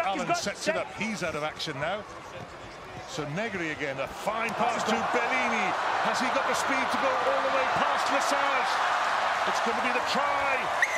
Allen sets it up. He's out of action now. So Negri again, a fine pass to Bellini. Has he got the speed to go all the way past Lesage? It's going to be the try.